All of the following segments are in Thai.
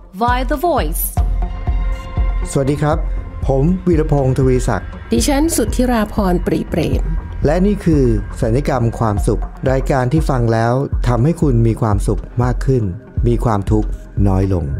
via The Voice สวัสดีครับผมวีรพงษ์ทวีศักดิ์ดิฉันสุทธิราพรปรีเปรมและนี่คือสัญญกรรมความสุขรายการที่ฟังแล้วทำให้คุณมีความสุขมากขึ้นมีความทุกข์น้อยลง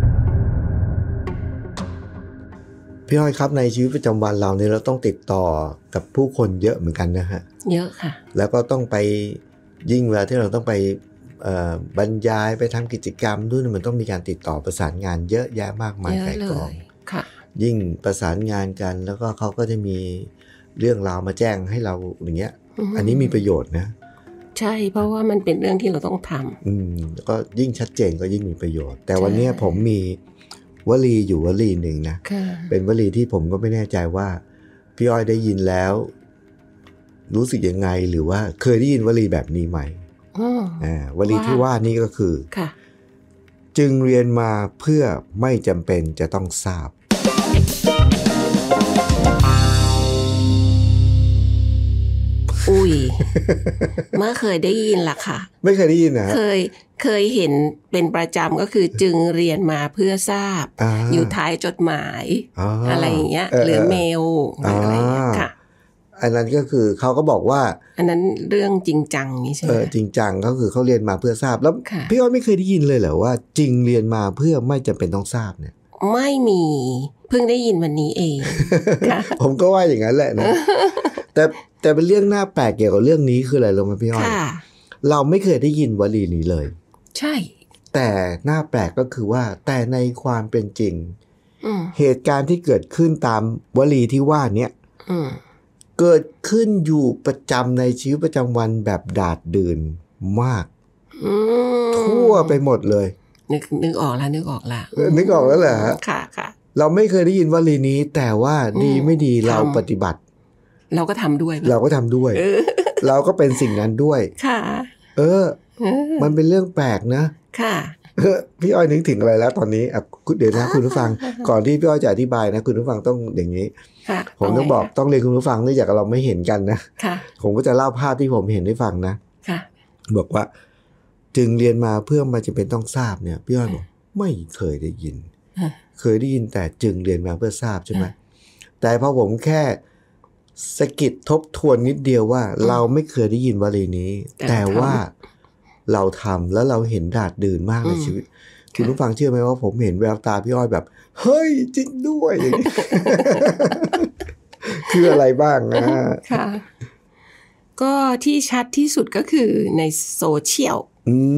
พี่อ้อยครับในชีวิตประจำวันเราเนี่ยเราต้องติดต่อกับผู้คนเยอะเหมือนกันนะฮะเยอะค่ะแล้วก็ต้องไปยิ่งเวลาที่เราต้องไปบรรยายไปทำกิจกรรมด้วยมันต้องมีการติดต่อประสานงานเยอะแยะมากมายไกลกองยิ่งประสานงานกันแล้วก็เขาก็จะมีเรื่องราวมาแจ้งให้เราอย่างเงี้ยอันนี้มีประโยชน์นะใช่เพราะว่ามันเป็นเรื่องที่เราต้องทำแล้วก็ยิ่งชัดเจนก็ยิ่งมีประโยชน์แต่วันนี้ผมมีวลีอยู่วลีหนึ่งนะเป็นวลีที่ผมก็ไม่แน่ใจว่าพี่อ้อยได้ยินแล้วรู้สึกยังไงหรือว่าเคยได้ยินวลีแบบนี้ไหมวลีที่ว่านี่ก็คือจึงเรียนมาเพื่อไม่จำเป็นจะต้องทราบอุ้ยเมื่อเคยได้ยินล่ะค่ะไม่เคยได้ยินนะเคยเห็นเป็นประจำก็คือจึงเรียนมาเพื่อทราบอยู่ท้ายจดหมายอะไรอย่างเงี้ยหรือเมลอะไรอย่างเงี้ยค่ะอันนั้นก็คือเขาก็บอกว่าอันนั้นเรื่องจริงจังนี่ใช่ไหมจริงจังก็คือเขาเรียนมาเพื่อทราบแล้วพี่อ้อยไม่เคยได้ยินเลยเหรอว่าจริงเรียนมาเพื่อไม่จำเป็นต้องทราบเนี่ยไม่มีเพิ่งได้ยินวันนี้เองผมก็ว่าอย่างนั้นแหละนะ แต่เป็นเรื่องน่าแปลกเกี่ยวกับเรื่องนี้คืออะไรรู้ไหมพี่อ้อยเราไม่เคยได้ยินวลีนี้เลยใช่แต่น่าแปลกก็คือว่าแต่ในความเป็นจริงเหตุการณ์ที่เกิดขึ้นตามวลีที่ว่านี้เกิดขึ้นอยู่ประจำในชีวิตประจำวันแบบดาดดื่นมากทั่วไปหมดเลยนึกออกแล้วนึกออกแล้วเหรอค่ะค่ะเราไม่เคยได้ยินวลีนี้แต่ว่าดีไม่ดีเราปฏิบัติเราก็ทำด้วยเราก็เป็นสิ่งนั้นด้วยค่ะมันเป็นเรื่องแปลกนะค่ะพี่อ้อยนึกถึงอะไรแล้วตอนนี้เดี๋ยวนะคุณผู้ฟัง ก่อนที่พี่อ้อยจะอธิบายนะคุณผู้ฟังต้องอย่างนี้ผมต้องบอกต้องเรียนคุณผู้ฟังเนื่องจากเราไม่เห็นกันนะผมก็จะเล่าภาพที่ผมเห็นให้ฟังนะบอกว่าจึงเรียนมาเพื่อมันจะเป็นต้องทราบเนี่ยพี่อ้อยบอกไม่เคยได้ยินเคยได้ยินแต่จึงเรียนมาเพื่อทราบใช่ไหมแต่พอผมแค่สะกิดทบทวนนิดเดียวว่าเราไม่เคยได้ยินวลีนี้แต่ว่าเราทำแล้วเราเห็นดาดดื่นมากในชีวิตคุณผู้ฟังเชื่อไหมว่าผมเห็นแววตาพี่อ้อยแบบเฮ้ยจริงด้วยอย่างนี้ คืออะไรบ้างนะค่ะก็ที่ชัดที่สุดก็คือในโซเชียล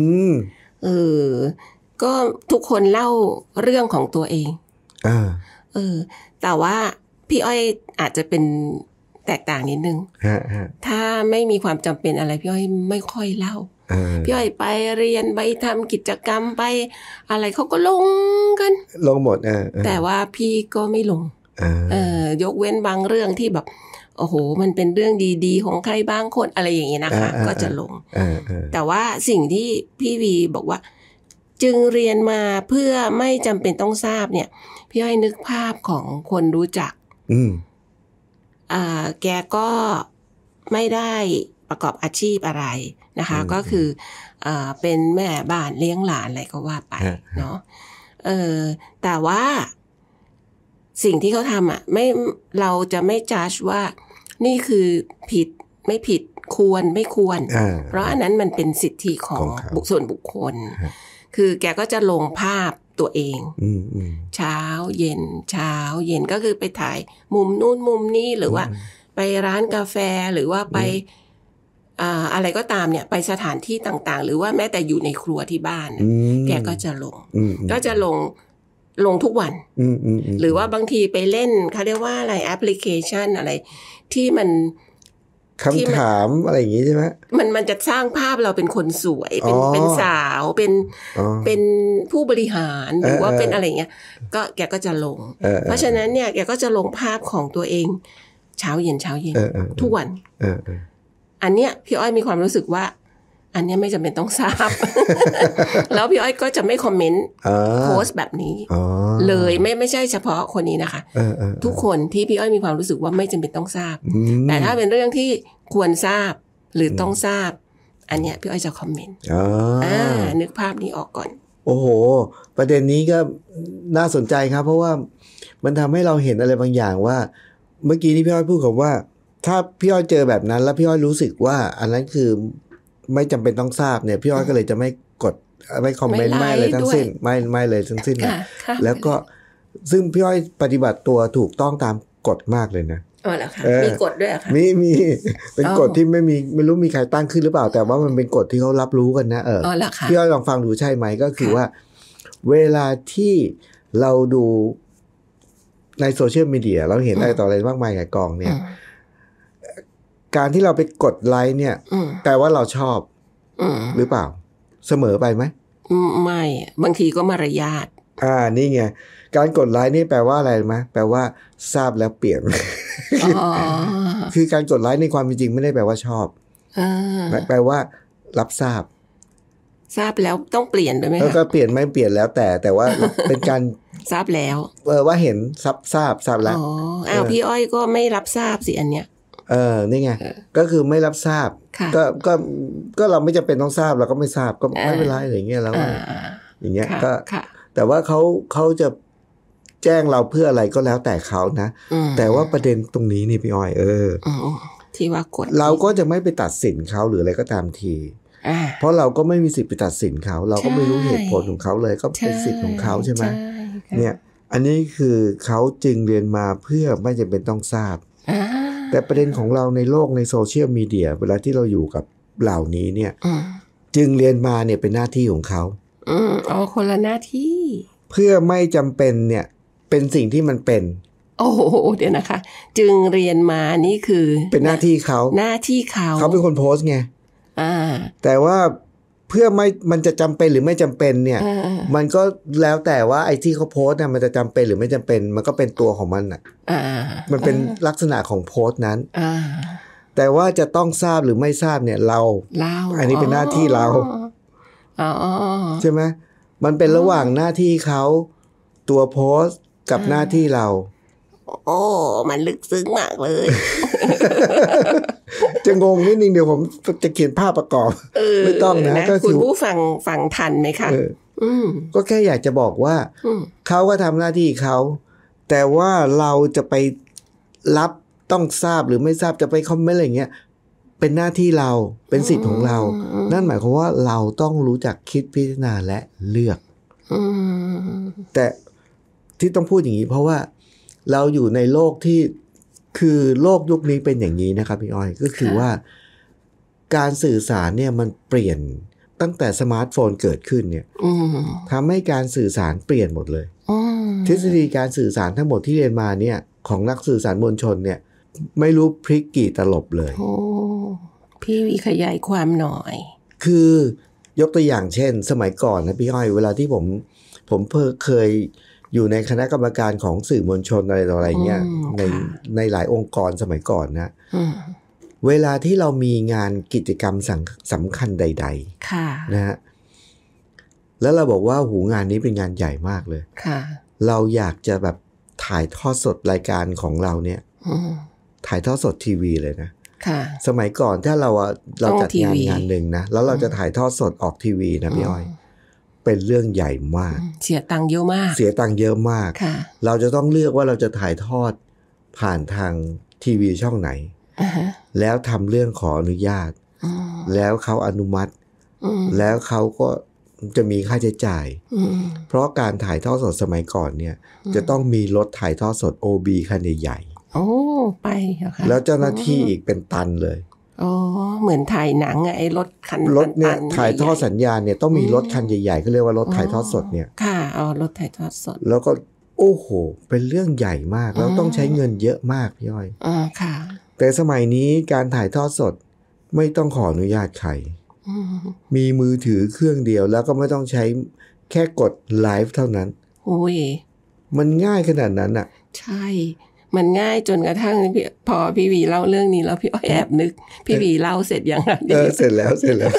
ก็ทุกคนเล่าเรื่องของตัวเองแต่ว่าพี่อ้อยอาจจะเป็นแตกต่างนิดนึงถ้าไม่มีความจำเป็นอะไรพี่อ้อยไม่ค่อยเล่าพี่อ้อยไปเรียนไปทำกิจกรรมไปอะไรเขาก็ลงกันลงหมดแต่ว่าพี่ก็ไม่ลงยกเว้นบางเรื่องที่แบบโอ้โหมันเป็นเรื่องดีๆของใครบางคนอะไรอย่างนี้นะคะก็จะลงแต่ว่าสิ่งที่พี่วีบอกว่าจึงเรียนมาเพื่อไม่จำเป็นต้องทราบเนี่ยพี่อ้อยนึกภาพของคนรู้จักแกก็ไม่ได้ประกอบอาชีพอะไรนะคะก็คือเป็นแม่บ้านเลี้ยงหลานอะไรก็ว่าไปเนาะแต่ว่าสิ่งที่เขาทำไม่เราจะไม่จัดว่านี่คือผิดไม่ผิดควรไม่ควรเพราะอันนั้นมันเป็นสิทธิของส่วนบุคคลคือแกก็จะลงภาพตัวเองเช้าเย็นก็คือไปถ่ายมุมนู้นมุมนี้หรือว่าไปร้านกาแฟหรือว่าไปอะไรก็ตามเนี่ยไปสถานที่ต่างๆหรือว่าแม้แต่อยู่ในครัวที่บ้านแกก็จะลงทุกวันหรือว่าบางทีไปเล่นเขาเรียกว่าอะไรแอปพลิเคชันอะไรที่มันคำถามอะไรอย่างงี้ใช่ไหมมันจะสร้างภาพเราเป็นคนสวยเป็นสาวเป็นผู้บริหารหรือว่าเป็นอะไรเงี้ยก็แกก็จะลงเพราะฉะนั้นเนี่ยแกก็จะลงภาพของตัวเองเช้าเย็นทุกวันอันเนี้ยพี่อ้อยมีความรู้สึกว่าอันนี้ไม่จำเป็นต้องทราบ แล้วพี่อ้อยก็จะไม่คอมเมนต์โพสต์แบบนี้เลยไม่ใช่เฉพาะคนนี้นะคะทุกคนที่พี่อ้อยมีความรู้สึกว่าไม่จำเป็นต้องทราบแต่ถ้าเป็นเรื่องที่ควรทราบหรือต้องทราบอันเนี้ยพี่อ้อยจะคอมเมนต์นึกภาพนี้ออกก่อนโอ้โหประเด็นนี้ก็น่าสนใจครับเพราะว่ามันทำให้เราเห็นอะไรบางอย่างว่าเมื่อกี้ที่พี่อ้อยพูดกับว่าถ้าพี่อ้อยเจอแบบนั้นแล้วพี่อ้อยรู้สึกว่าอันนั้นคือไม่จำเป็นต้องทราบเนี่ยพี่อ้อยก็เลยจะไม่กดไม่คอมเมนต์ไม่อะไรทั้งสิ้นไม่เลยทั้งสิ้นนะแล้วก็ซึ่งพี่อ้อยปฏิบัติตัวถูกต้องตามกฎมากเลยนะอ๋อเหรอคะมีกฎด้วยค่ะมีเป็นกฎที่ไม่รู้มีใครตั้งขึ้นหรือเปล่าแต่ว่ามันเป็นกฎที่เขารับรู้กันนะพี่อ้อยลองฟังดูใช่ไหมก็คือว่าเวลาที่เราดูในโซเชียลมีเดียเราเห็นอะไรต่ออะไรมากมายกับกองเนี่ยการที่เราไปกดไลค์เนี่ยแปลว่าเราชอบหรือเปล่าเสมอไปไหมไม่บางทีก็มารยาทนี่ไงการกดไลค์นี่แปลว่าอะไรไหมแปลว่าทราบแล้วเปลี่ยน คือการกดไลค์ในความเป็นจริงไม่ได้แปลว่าชอบแปลว่ารับทราบแล้วต้องเปลี่ยนด้วยไหมคะแล้วก็เปลี่ยนไม่เปลี่ยนแล้วแต่ว่าเป็นการทราบแล้วว่าเห็นทราบแล้วพี่อ้อยก็ไม่รับทราบสิอันเนี้ยนี่ไงก็คือไม่รับทราบก็เราไม่จำเป็นต้องทราบเราก็ไม่ทราบก็ไม่เป็นไรอย่างเงี้ยแล้วอย่างเงี้ยก็แต่ว่าเขาจะแจ้งเราเพื่ออะไรก็แล้วแต่เขานะแต่ว่าประเด็นตรงนี้นี่พี่อ้อยที่ว่ากดเราก็จะไม่ไปตัดสินเขาหรืออะไรก็ตามทีเพราะเราก็ไม่มีสิทธิ์ไปตัดสินเขาเราก็ไม่รู้เหตุผลของเขาเลยก็เป็นสิทธิ์ของเขาใช่ไหมเนี่ยอันนี้คือเขาจึงเรียนมาเพื่อไม่จำเป็นต้องทราบแต่ประเด็นของเราในโลกในโซเชียลมีเดียเวลาที่เราอยู่กับเหล่านี้เนี่ยจึงเรียนมาเนี่ยเป็นหน้าที่ของเขาคนละหน้าที่เพื่อไม่จำเป็นเนี่ยเป็นสิ่งที่มันเป็นโอ้โหเดี๋ยวนะคะจึงเรียนมานี่คือเป็นหน้าที่เขาเขาเป็นคนโพสต์ไงแต่ว่าเพื่อไม่มันจะจำเป็นหรือไม่จำเป็นเนี่ยมันก็แล้วแต่ว่าไอ้ที่เขาโพสต์เนี่ยมันจะจำเป็นหรือไม่จำเป็นมันก็เป็นตัวของมันมันเป็นลักษณะของโพสต์นั้นแต่ว่าจะต้องทราบหรือไม่ทราบเนี่ยเราอันนี้เป็นหน้าที่เราใช่ไหมมันเป็นระหว่างหน้าที่เขาตัวโพสต์กับหน้าที่เรามันลึกซึ้งมากเลยจะงงนิดนึงเดี๋ยวผมจะเขียนภาพประกอบไม่ต้องนะก็คือคุณผู้ฟังทันไหมคะก็แค่อยากจะบอกว่าเขาก็ทำหน้าที่เขาแต่ว่าเราจะไปรับต้องทราบหรือไม่ทราบจะไปคอมเมนต์อะไรเงี้ยเป็นหน้าที่เราเป็นสิทธิ์ของเรานั่นหมายความว่าเราต้องรู้จักคิดพิจารณาและเลือกแต่ที่ต้องพูดอย่างนี้เพราะว่าเราอยู่ในโลกที่คือโลกยุคนี้เป็นอย่างนี้นะครับพี่อ้อยก็คือว่าการสื่อสารเนี่ยมันเปลี่ยนตั้งแต่สมาร์ทโฟนเกิดขึ้นเนี่ยทำให้การสื่อสารเปลี่ยนหมดเลยทฤษฎีการสื่อสารทั้งหมดที่เรียนมาเนี่ยของนักสื่อสารมวลชนเนี่ยไม่รู้พลิกกี่ตลบเลยพี่วีขยายความหน่อยคือยกตัวอย่างเช่นสมัยก่อนนะพี่อ้อยเวลาที่ผมเคยอยู่ในคณะกรรมการของสื่อมวลชนอะไรต่ออะไรเงี้ยในหลายองค์กรสมัยก่อนนะเวลาที่เรามีงานกิจกรรมสำคัญใดๆนะฮะแล้วเราบอกว่าหูงานนี้เป็นงานใหญ่มากเลยเราอยากจะแบบถ่ายทอดสดรายการของเราเนี่ยถ่ายทอดสดทีวีเลยนะสมัยก่อนถ้าเราจัดงานหนึ่งนะแล้วเราจะถ่ายทอดสดออกทีวีนะพี่อ้อยเป็นเรื่องใหญ่มากเสียตังค์เยอะมากเราจะต้องเลือกว่าเราจะถ่ายทอดผ่านทางทีวีช่องไหนแล้วทำเรื่องขออนุญาตแล้วเขาอนุมัติแล้วเขาก็จะมีค่าใช้จ่ายเพราะการถ่ายทอดสดสมัยก่อนเนี่ยจะต้องมีรถถ่ายทอดสด OB คันใหญ่ไปค่ะแล้วเจ้าหน้าที่อีกเป็นตันเลยเหมือนถ่ายหนังไอ้รถเนี่ยถ่ายทอดสัญญาณเนี่ยต้องมีรถคันใหญ่ๆเขาเรียกว่ารถถ่ายทอดสดเนี่ยค่ะรถถ่ายทอดสดแล้วก็โอ้โหเป็นเรื่องใหญ่มากแล้วต้องใช้เงินเยอะมากพี่อ้อยค่ะแต่สมัยนี้การถ่ายทอดสดไม่ต้องขออนุญาตใครมีมือถือเครื่องเดียวแล้วก็ไม่ต้องใช้แค่กดไลฟ์เท่านั้นโอ้ยมันง่ายขนาดนั้นอ่ะใช่มันง่ายจนกระทั่งพอพี่วีเล่าเรื่องนี้แล้วพี่อ้อยแอบนึกพี่วีเล่าเสร็จยังไงเสร็จแล้ว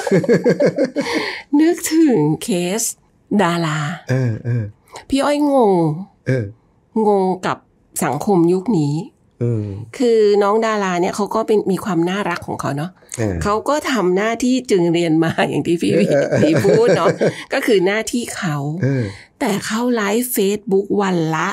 นึกถึงเคสดาราพี่อ้อยงงกับสังคมยุคนี้คือน้องดาราเนี่ยเขาก็เป็นมีความน่ารักของเขาเนาะเขาก็ทำหน้าที่จึงเรียนมาอย่างที่พี่พูดเนาะก็คือหน้าที่เขาแต่เขาไลฟ์ Facebook วันละ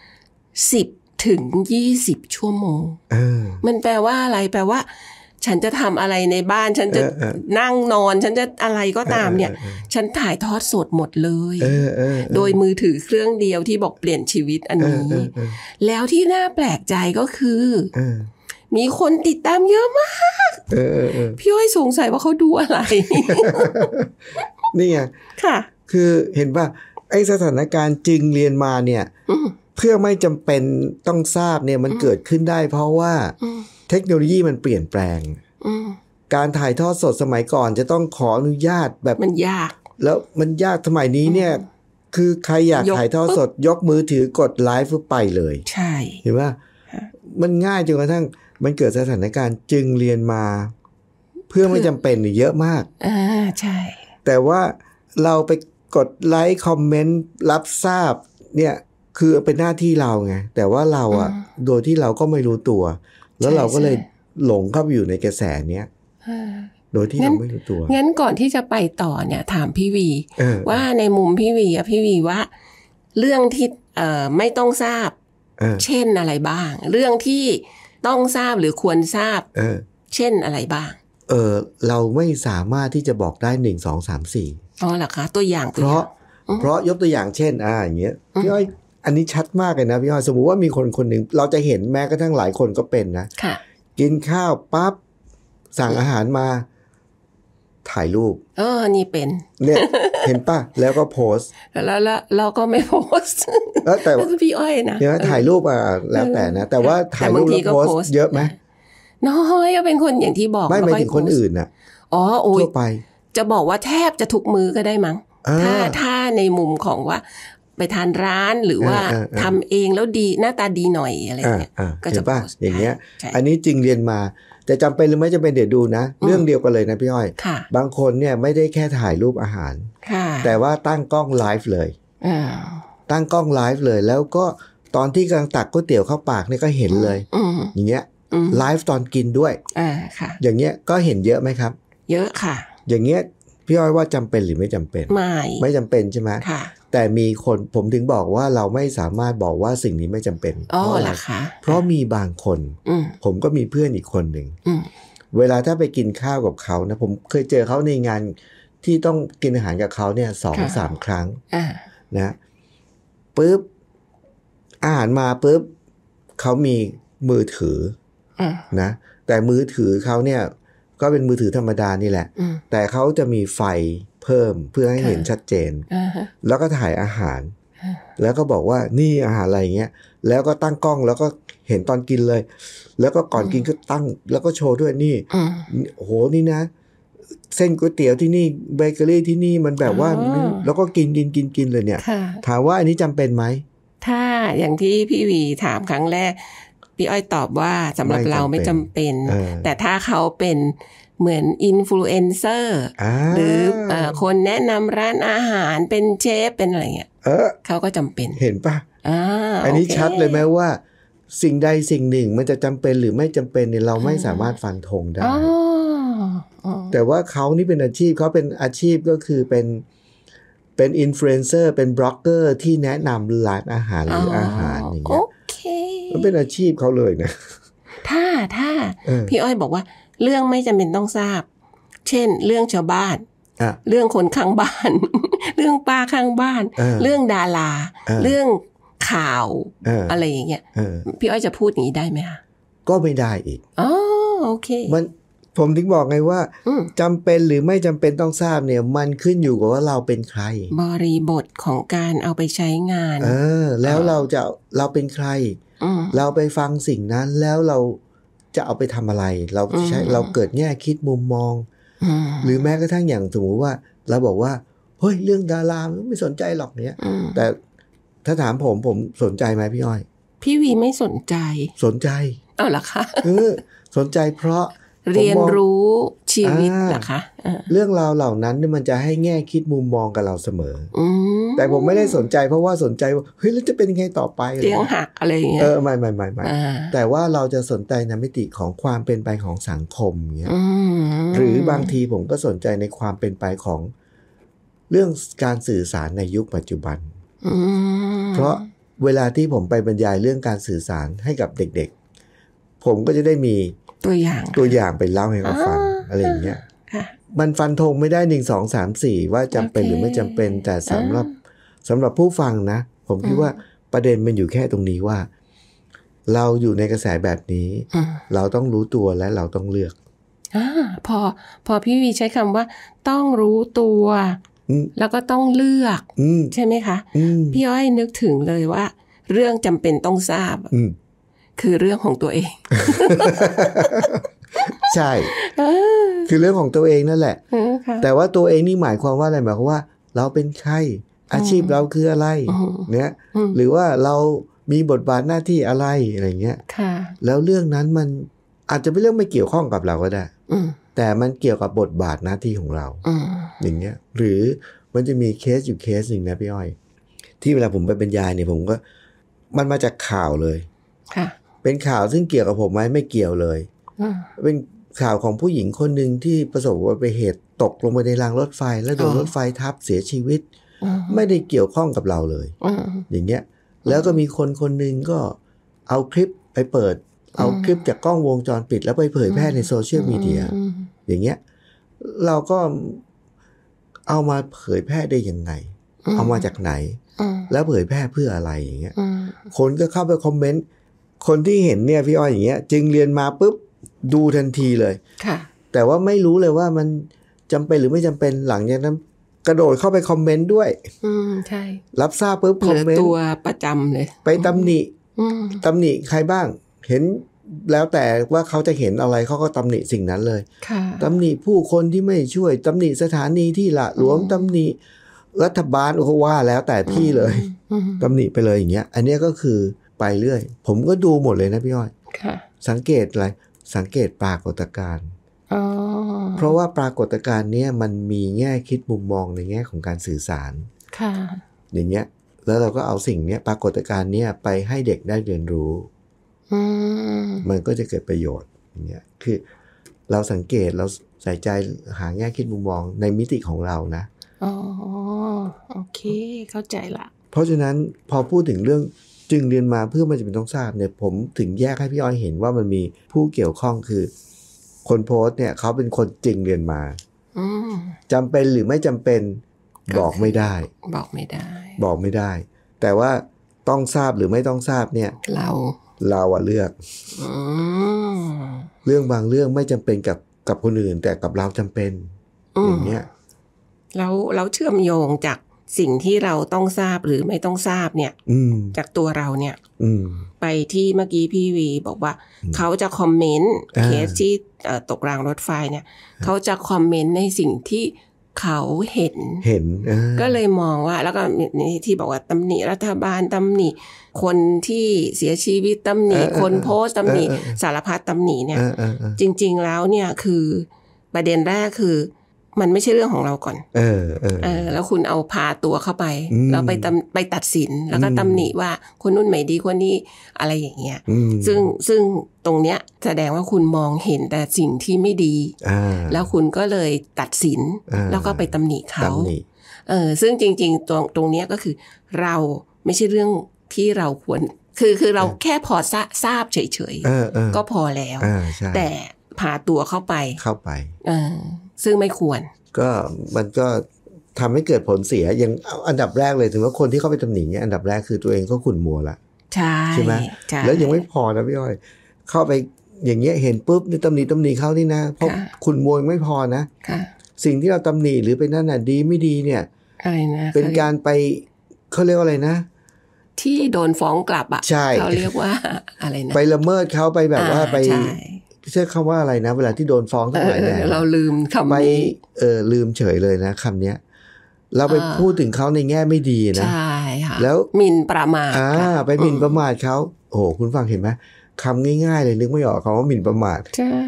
10 ถึง 20 ชั่วโมงมันแปลว่าอะไรแปลว่าฉันจะทำอะไรในบ้านฉันจะนั่งนอนฉันจะอะไรก็ตามเนี่ยฉันถ่ายทอดสดหมดเลยโดยมือถือเครื่องเดียวที่บอกเปลี่ยนชีวิตอันนี้แล้วที่น่าแปลกใจก็คือมีคนติดตามเยอะมากพี่อ้อยสงสัยว่าเขาดูอะไรนี่ไงค่ะคือเห็นป่ะไอ้สถานการณ์จึงเรียนมาเนี่ยเพื่อไม่จำเป็นต้องทราบเนี่ยมันเกิดขึ้นได้เพราะว่าเทคโนโลยีมันเปลี่ยนแปลงการถ่ายทอดสดสมัยก่อนจะต้องขออนุญาตแบบมันยากแล้วมันยากสมัยนี้เนี่ยคือใครอยากถ่ายทอดสดยกมือถือกดไลฟ์ไปเลยใช่เห็นป่ะมันง่ายจนกระทั่งมันเกิดสถานการณ์จึงเรียนมาเพื่อไม่จำเป็นเยอะมากใช่แต่ว่าเราไปกดไลค์คอมเมนต์รับทราบเนี่ยคือเป็นหน้าที่เราไงแต่ว่าเราอะโดยที่เราก็ไม่รู้ตัวแล้วเราก็เลยหลงเข้าไปอยู่ในกระแสเนี้ยโดยที่เราไม่รู้ตัวงั้นก่อนที่จะไปต่อเนี่ยถามพี่วีว่าในมุมพี่วีว่าเรื่องที่ไม่ต้องทราบเช่นอะไรบ้างเรื่องที่ต้องทราบหรือควรทราบเช่นอะไรบ้างเราไม่สามารถที่จะบอกได้1 2 3 4 อ๋อเหรอคะตัวอย่างเพราะยกตัวอย่างเช่นอย่างเงี้ยพี่อ้อยอันนี้ชัดมากเลยนะพี่อ้อยสมมุติว่ามีคนหนึ่งเราจะเห็นแม้กระทั่งหลายคนก็เป็นนะกินข้าวปั๊บสั่งอาหารมาถ่ายรูปนี่เป็นเนี่ยเห็นป่ะแล้วก็โพสแล้วเราก็ไม่โพสแต่พี่อ้อยนะเนี่ยถ่ายรูปแล้วแต่นะแต่ว่าถ่ายรูปแล้วโพสเยอะไหมน้อยก็เป็นคนอย่างที่บอกไม่ถึงคนอื่นน่ะทั่วไปจะบอกว่าแทบจะทุกมื้อก็ได้มั้งถ้าในมุมของว่าไปทานร้านหรือว่าทำเองแล้วดีหน้าตาดีหน่อยอะไรเงี้ยก็จะป่ะอย่างเงี้ยอันนี้จริงเรียนมาแต่จำเป็นหรือไม่จำเป็นเดี๋ยวดูนะเรื่องเดียวกันเลยนะพี่อ้อยบางคนเนี่ยไม่ได้แค่ถ่ายรูปอาหารแต่ว่าตั้งกล้องไลฟ์เลยตั้งกล้องไลฟ์เลยแล้วก็ตอนที่กำลังตักก๋วยเตี๋ยวเข้าปากเนี่ยก็เห็นเลยอย่างเงี้ยไลฟ์ตอนกินด้วยอย่างเงี้ยก็เห็นเยอะไหมครับเยอะค่ะอย่างเงี้ยพี่อ้อยว่าจำเป็นหรือไม่จำเป็นไม่จำเป็นใช่ไหมแต่มีคนผมถึงบอกว่าเราไม่สามารถบอกว่าสิ่งนี้ไม่จำเป็นเพราะอะไรเพราะมีบางคนผมก็มีเพื่อนอีกคนหนึ่งเวลาถ้าไปกินข้าวกับเขานะผมเคยเจอเขาในงานที่ต้องกินอาหารกับเขาเนี่ย 2-3 ครั้งนะปุ๊บอาหารมาปุ๊บเขามีมือถือนะแต่มือถือเขาเนี่ยก็เป็นมือถือธรรมดานี่แหละแต่เขาจะมีไฟเพิ่มเพื่อให้เห็นชัดเจนแล้วก็ถ่ายอาหารแล้วก็บอกว่านี่อาหารอะไรเงี้ยแล้วก็ตั้งกล้องแล้วก็เห็นตอนกินเลยแล้วก็ก่อนกินก็ตั้งแล้วก็โชว์ด้วยนี่โอ้โหนี่นะเส้นก๋วยเตี๋ยวที่นี่เบเกอรี่ที่นี่มันแบบว่าแล้วก็กินเลยเนี่ยถามว่าอันนี้จำเป็นไหมถ้าอย่างที่พี่วีถามครั้งแรกพี่อ้อยตอบว่าสำหรับเราไม่จำเป็นแต่ถ้าเขาเป็นเหมือนอินฟลูเอนเซอร์หรือคนแนะนำร้านอาหารเป็นเชฟเป็นอะไรเงี้ยเขาก็จำเป็นเห็นป่ะอันนี้ชัดเลยไหมว่าสิ่งใดสิ่งหนึ่งมันจะจำเป็นหรือไม่จำเป็นเนี่ยเราไม่สามารถฟันธงได้แต่ว่าเขานี่เป็นอาชีพเขาเป็นอาชีพก็คือเป็นอินฟลูเอนเซอร์เป็นบล็อกเกอร์ที่แนะนำร้านอาหารหรืออาหารอย่างเงี้ยมันเป็นอาชีพเขาเลยนะถ้าพี่อ้อยบอกว่าเรื่องไม่จำเป็นต้องทราบเช่นเรื่องชาวบ้านเรื่องคนข้างบ้าน เรื่องป้าข้างบ้านเรื่องดาราเรื่องข่าวอะไรอย่างเงี้ยพี่อ้อยจะพูดอย่างนี้ได้ไหมคะก็ไม่ได้อีกโอเคผมถึงบอกไงว่าจำเป็นหรือไม่จำเป็นต้องทราบเนี่ยมันขึ้นอยู่กับว่าเราเป็นใครบริบทของการเอาไปใช้งานแล้วเราเป็นใครเราไปฟังสิ่งนั้นแล้วเราจะเอาไปทำอะไรเราเกิดแง่คิดมุมมองหรือแม้กระทั่งอย่างสมมติว่าเราบอกว่าเฮ้ยเรื่องดาราไม่สนใจหรอกเนี่ยแต่ถ้าถามผมสนใจไหมพี่อ้อยพี่วีไม่สนใจสนใจเอาล่ะคะสนใจเพราะเรียนรู้ชีวิตนะคะเรื่องราวเหล่านั้นมันจะให้แง่คิดมุมมองกับเราเสมอแต่ผมไม่ได้สนใจเพราะว่าสนใจว่าเฮ้ยแล้วจะเป็นยังไงต่อไปเตียงหักอะไรอย่างเงี้ยไม่แต่ว่าเราจะสนใจในมิติของความเป็นไปของสังคมเงี้ยหรือบางทีผมก็สนใจในความเป็นไปของเรื่องการสื่อสารในยุคปัจจุบันเพราะเวลาที่ผมไปบรรยายเรื่องการสื่อสารให้กับเด็กๆผมก็จะได้มีตัวอย่างไปเล่าให้เขาฟังอะไรอย่างเงี้ยมันฟันธงไม่ได้1 2 3 4ว่าจำเป็นหรือไม่จำเป็นแต่สำหรับผู้ฟังนะผมคิดว่าประเด็นมันอยู่แค่ตรงนี้ว่าเราอยู่ในกระแสแบบนี้เราต้องรู้ตัวและเราต้องเลือกพอพี่วีใช้คำว่าต้องรู้ตัวแล้วก็ต้องเลือกใช่ไหมคะพี่อ้อยนึกถึงเลยว่าเรื่องจำเป็นต้องทราบคือเรื่องของตัวเองใช่คือเรื่องของตัวเองนั่นแหละแต่ว่าตัวเองนี่หมายความว่าอะไรหมายความว่าเราเป็นใครอาชีพเราคืออะไรเนี่ยหรือว่าเรามีบทบาทหน้าที่อะไรเงี้ยแล้วเรื่องนั้นมันอาจจะเป็นเรื่องไม่เกี่ยวข้องกับเราก็ได้แต่มันเกี่ยวกับบทบาทหน้าที่ของเราอย่างเงี้ยหรือมันจะมีเคสอยู่เคสหนึ่งนะพี่อ้อยที่เวลาผมไปบรรยายเนี่ยผมก็มันมาจากข่าวเลยเป็นข่าวซึ่งเกี่ยวกับผมไหมไม่เกี่ยวเลยเป็นข่าวของผู้หญิงคนหนึ่งที่ประสบอุบัติเหตุตกลงไปในรางรถไฟแล้วโดนรถไฟทับเสียชีวิตไม่ได้เกี่ยวข้องกับเราเลยอย่างเงี้ยแล้วก็มีคนหนึ่งก็เอาคลิปไปเปิดเอาคลิปจากกล้องวงจรปิดแล้วไปเผยแพร่ในโซเชียลมีเดียอย่างเงี้ยเราก็เอามาเผยแพร่ได้ยังไงเอามาจากไหนแล้วเผยแพร่เพื่ออะไรอย่างเงี้ยคนก็เข้าไปคอมเมนต์คนที่เห็นเนี่ยพี่อ้อยอย่างเงี้ยจึงเรียนมาปุ๊บดูทันทีเลยแต่ว่าไม่รู้เลยว่ามันจำเป็นหรือไม่จำเป็นหลังจากนั้นกระโดดเข้าไปคอมเมนต์ด้วยใช่รับทราบปุ๊บคอมเมนต์ตัวประจำเลยไปตำหนิใครบ้างเห็นแล้วแต่ว่าเขาจะเห็นอะไรเขาก็ตำหนิสิ่งนั้นเลยตำหนิผู้คนที่ไม่ช่วยตำหนิสถานีที่ละหลวมตำหนิรัฐบาลโอ้ว่าแล้วแต่ที่เลยตำหนิไปเลยอย่างเงี้ยอันนี้ก็คือไปเรื่อยผมก็ดูหมดเลยนะพี่อ้อยสังเกตอะไรสังเกตปรากฏการณ์เพราะว่าปรากฏการณ์เนี้ยมันมีแง่คิดมุมมองในแง่ของการสื่อสารอย่างเงี้ยแล้วเราก็เอาสิ่งเนี้ยปรากฏการณ์เนี้ยไปให้เด็กได้เรียนรู้มันก็จะเกิดประโยชน์อย่างเงี้ยคือเราสังเกตเราใส่ใจหาแง่คิดมุมมองในมิติของเรานะโอเคเข้าใจละเพราะฉะนั้นพอพูดถึงเรื่องจึงเรียนมาเพื่อมันจะเป็นต้องทราบเนี่ยผมถึงแยกให้พี่อ้อยเห็นว่ามันมีผู้เกี่ยวข้องคือคนโพสต์เนี่ยเขาเป็นคนจึงเรียนมาจำเป็นหรือไม่จำเป็นบอกไม่ได้แต่ว่าต้องทราบหรือไม่ต้องทราบเนี่ยเราอะเลือกเรื่องบางเรื่องไม่จำเป็นกับคนอื่นแต่กับเราจำเป็นอย่างเงี้ยเราเชื่อมโยงจากสิ่งที่เราต้องทราบหรือไม่ต้องทราบเนี่ยจากตัวเราเนี่ยไปที่เมื่อกี้พี่วีบอกว่าเขาจะคอมเมนต์เคสที่ตกรางรถไฟเนี่ยเขาจะคอมเมนต์ในสิ่งที่เขาเห็นก็เลยมองว่าแล้วก็ที่บอกว่าตำหนิรัฐบาลตำหนิคนที่เสียชีวิตตำหนิคนโพสต์ตำหนิสารพัดตำหนิเนี่ยจริงๆแล้วเนี่ยคือประเด็นแรกคือมันไม่ใช่เรื่องของเราก่อนแล้วคุณเอาพาตัวเข้าไปแล้วไปตัดสินแล้วก็ตำหนิว่าคนนู้นไม่ดีคนนี้อะไรอย่างเงี้ยซึ่งตรงเนี้ยแสดงว่าคุณมองเห็นแต่สิ่งที่ไม่ดีแล้วคุณก็เลยตัดสินแล้วก็ไปตำหนิเขาซึ่งจริงๆตรงเนี้ยก็คือเราไม่ใช่เรื่องที่เราควรคือเราแค่พอทราบเฉยๆก็พอแล้วแต่พาตัวเข้าไปซึ่งไม่ควรก็มันก็ทำให้เกิดผลเสียอย่างอันดับแรกเลยถึงว่าคนที่เข้าไปตำหนิเนี่ยอันดับแรกคือตัวเองก็ขุ่นมัวละใช่ไหมแล้วยังไม่พอนะพี่อ้อยเข้าไปอย่างเงี้ยเห็นปุ๊บนี่ตำหนิเขานี่นะเพราะขุ่นมัวยังไม่พอนะสิ่งที่เราตำหนิหรือเป็นนั่นน่ะดีไม่ดีเนี่ยเป็นการไปเขาเรียกว่าอะไรนะที่โดนฟ้องกลับอ่ะเขาเรียกว่าอะไรนะไปละเมิดเขาไปแบบว่าไปใช้คำว่าอะไรนะเวลาที่โดนฟ้องทั้งหลายแหล่เราลืมคำนี้ลืมเฉยเลยนะคำนี้เราไปพูดถึงเขาในแง่ไม่ดีนะใช่ค่ะแล้วหมิ่นประมาทไปหมิ่นประมาทเขาโอ้โหคุณฟังเห็นไหมคำง่ายๆเลยนึกไม่ออกคำว่าหมิ่นประมาทใช่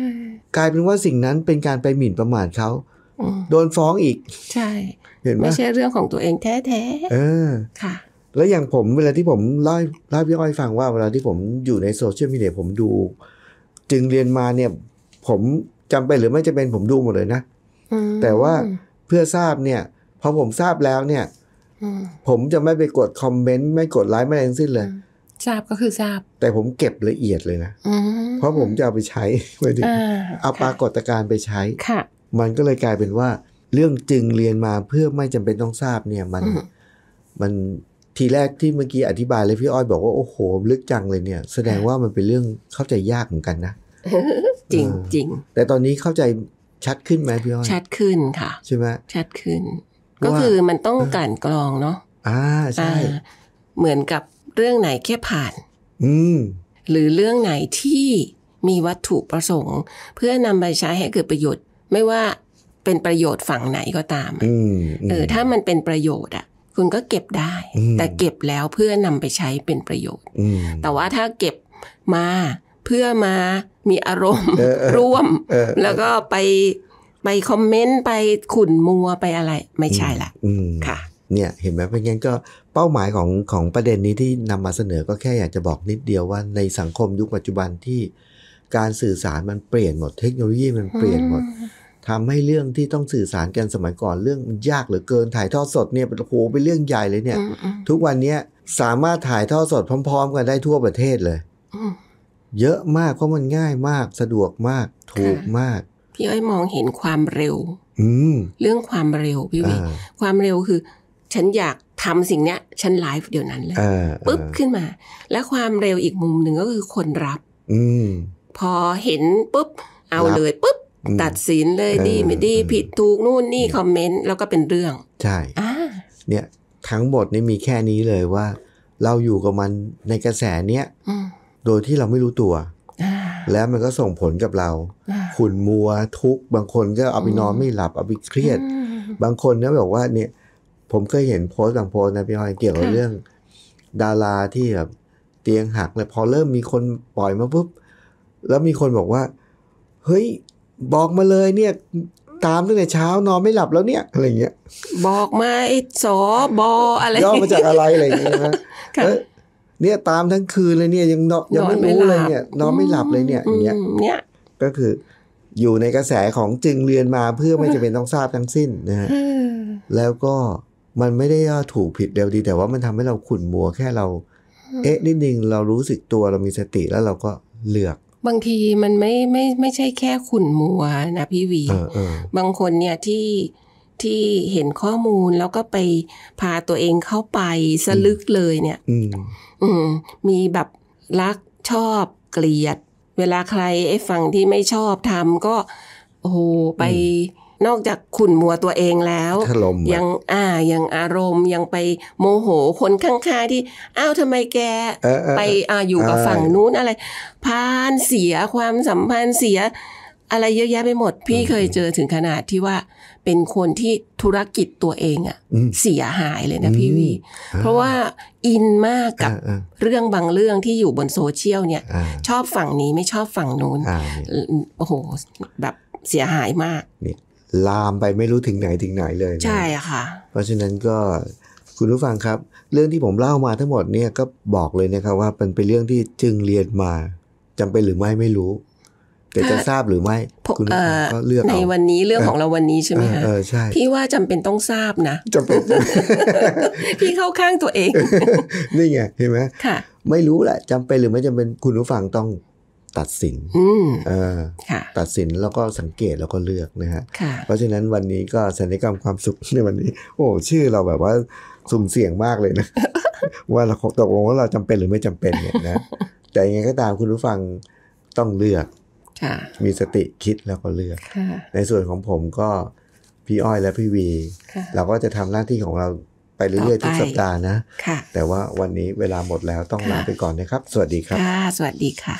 กลายเป็นว่าสิ่งนั้นเป็นการไปหมิ่นประมาทเขาโดนฟ้องอีกใช่เห็นไหมไม่ใช่เรื่องของตัวเองแท้ๆค่ะแล้วอย่างผมเวลาที่ผมเล่าพี่อ้อยฟังว่าเวลาที่ผมอยู่ในโซเชียลมีเดียผมดูจึงเรียนมาเนี่ยผมจำเป็นหรือไม่จำเป็นผมดูหมดเลยนะแต่ว่าเพื่อทราบเนี่ยพอผมทราบแล้วเนี่ยผมจะไม่ไปกดคอมเมนต์ไม่กดไลค์ไม่อะไรทั้งสิ้นเลยทราบก็คือทราบแต่ผมเก็บละเอียดเลยนะเพราะผมจะเอาไปใช้ไว้ดิเอาปรากฏการณ์ไปใช้มันก็เลยกลายเป็นว่าเรื่องจึงเรียนมาเพื่อไม่จำเป็นต้องทราบเนี่ยมันทีแรกที่เมื่อกี้อธิบายเลยพี่อ้อยบอกว่าโอ้โหลึกจังเลยเนี่ยแสดงว่ามันเป็นเรื่องเข้าใจยากเหมือนกันนะจริงจริงแต่ตอนนี้เข้าใจชัดขึ้นไหมพี่อ้อยชัดขึ้นค่ะใช่ไหมชัดขึ้นก็คือมันต้องกลั่นกรองเนาะใช่เหมือนกับเรื่องไหนแค่ผ่านหรือเรื่องไหนที่มีวัตถุประสงค์เพื่อนำไปใช้ให้เกิดประโยชน์ไม่ว่าเป็นประโยชน์ฝั่งไหนก็ตามถ้ามันเป็นประโยชน์อ่ะคุณก็เก็บได้แต่เก็บแล้วเพื่อนำไปใช้เป็นประโยชน์แต่ว่าถ้าเก็บมาเพื่อมามีอารมณ์ร่วมแล้วก็ไปคอมเมนต์ไปขุ่นมัวไปอะไรไม่ใช่ละค่ะเนี่ยเห็นไหมเพราะงั้นก็เป้าหมายของประเด็นนี้ที่นำมาเสนอก็แค่อยากจะบอกนิดเดียวว่าในสังคมยุคปัจจุบันที่การสื่อสารมันเปลี่ยนหมดเทคโนโลยีมันเปลี่ยนหมดทำให้เรื่องที่ต้องสื่อสารกันสมัยก่อนเรื่องมันยากเหลือเกินถ่ายทอดสดเนี่ยโอ้โหเป็นเรื่องใหญ่เลยเนี่ยทุกวันนี้สามารถถ่ายทอดสดพร้อมๆกันได้ทั่วประเทศเลยเยอะมากเพราะมันง่ายมากสะดวกมากถูกมากพี่อ้อยมองเห็นความเร็วเรื่องความเร็วพี่วิความเร็วคือฉันอยากทำสิ่งเนี้ยฉันไลฟ์เดี๋ยวนั้นเลยปุ๊บขึ้นมาและความเร็วอีกมุมหนึ่งก็คือคนรับพอเห็นปุ๊บเอาเลยปุ๊บตัดสินเลยดีไม่ดีผิดถูกนู่นนี่คอมเมนต์แล้วก็เป็นเรื่องใช่เนี่ยทั้งหมดนี่มีแค่นี้เลยว่าเราอยู่กับมันในกระแสเนี้ยโดยที่เราไม่รู้ตัวแล้วมันก็ส่งผลกับเราขุ่นมัวทุกข์บางคนก็เอาไปนอนไม่หลับเอาไปเครียดบางคนเนี่ยบอกว่าเนี่ยผมเคยเห็นโพสต์บางโพสต์นะพี่อ้อยเกี่ยวกับเรื่องดาราที่แบบเตียงหักเลยพอเริ่มมีคนปล่อยมาปุ๊บแล้วมีคนบอกว่าเฮ้ยบอกมาเลยเนี่ยตามตั้งแต่เช้านอนไม่หลับแล้วเนี่ยอะไรเงี้ยบอกมาไอ้สบอะไรย่อมาจากอะไรอะไรอย่างเงี้ยนะเนี่ยตามทั้งคืนเลยเนี่ยยังไม่รู้เลยเนี่ยนอนไม่หลับเลยเนี่ยอย่างเงี้ยก็คืออยู่ในกระแสของจึงเรียนมาเพื่อไม่จำเป็นต้องทราบทั้งสิ้นนะฮะแล้วก็มันไม่ได้ถูกผิดเร็วดีแต่ว่ามันทำให้เราขุ่นมัวแค่เรานิดนึงเรารู้สึกตัวเรามีสติแล้วเราก็เลือกบางทีมันไม่ใช่แค่ขุ่นมัวนะพี่วีบางคนเนี่ยที่เห็นข้อมูลแล้วก็ไปพาตัวเองเข้าไปสลึกเลยเนี่ยมีแบบรักชอบเกลียดเวลาใครไอ้ฝั่งที่ไม่ชอบทำก็โอ้โหไปนอกจากขุ่นมัวตัวเองแล้วยังอารมณ์ยังไปโมโหคนข้างๆที่อ้าวทำไมแกไปอยู่กับฝั่งนู้นอะไรพานเสียความสัมพันธ์เสียอะไรเยอะแยะไปหมดพี่เคยเจอถึงขนาดที่ว่าเป็นคนที่ธุรกิจตัวเองเสียหายเลยนะพี่วีเพราะว่าอินมากกับเรื่องบางเรื่องที่อยู่บนโซเชียลเนี่ยชอบฝั่งนี้ไม่ชอบฝั่งนู้นโอ้โหแบบเสียหายมากลามไปไม่รู้ถึงไหนเลยใช่ค่ะเพราะฉะนั้นก็คุณผู้ฟังครับเรื่องที่ผมเล่ามาทั้งหมดเนี่ยก็บอกเลยนะครับว่าเป็นเรื่องที่จึงเรียนมาจำเป็นหรือไม่รู้แต่จะทราบหรือไม่คุณก็เลือกเอาในวันนี้เรื่องของเราวันนี้ใช่ไหมคะใช่พี่ว่าจำเป็นต้องทราบนะจำเป็นพี่เข้าข้างตัวเองนี่ไงเห็นไหมไม่รู้แหละจำเป็นหรือไม่จำเป็นคุณผู้ฟังต้องตัดสินตัดสินแล้วก็สังเกตแล้วก็เลือกนะฮะเพราะฉะนั้นวันนี้ก็สัญญกรรมความสุขในวันนี้โอ้ชื่อเราแบบว่าสุ่มเสี่ยงมากเลยนะ ว่าเราตกลงว่าเราจำเป็นหรือไม่จำเป็นเนี่ยนะแต่ยังไงก็ตามคุณผู้ฟังต้องเลือกมีสติคิดแล้วก็เลือกในส่วนของผมก็พี่อ้อยและพี่วีเราก็จะทำหน้าที่ของเราไปเรื่อยๆทุกสัปดาห์นะแต่ว่าวันนี้เวลาหมดแล้วต้องลาไปก่อนนะครับสวัสดีครับสวัสดีค่ะ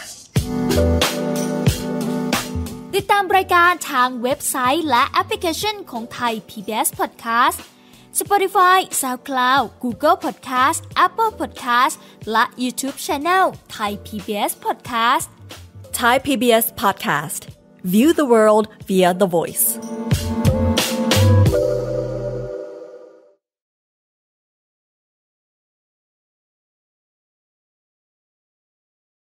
ติดตามรายการทางเว็บไซต์และแอปพลิเคชันของไทย PBS Podcast Spotify SoundCloud Google Podcast Apple Podcast และ YouTube Channel Thai PBS Podcast Thai PBS Podcast View the world via the voice